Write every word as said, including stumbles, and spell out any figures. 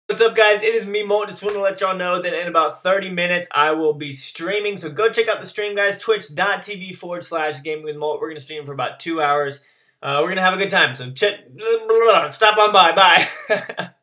What's up, guys? It is me, Molt. Just want to let y'all know that in about thirty minutes, I will be streaming. So go check out the stream, guys. Twitch.tv forward slash gaming with Molt. We're going to stream for about two hours. Uh, we're going to have a good time. So check, stop on by. Bye.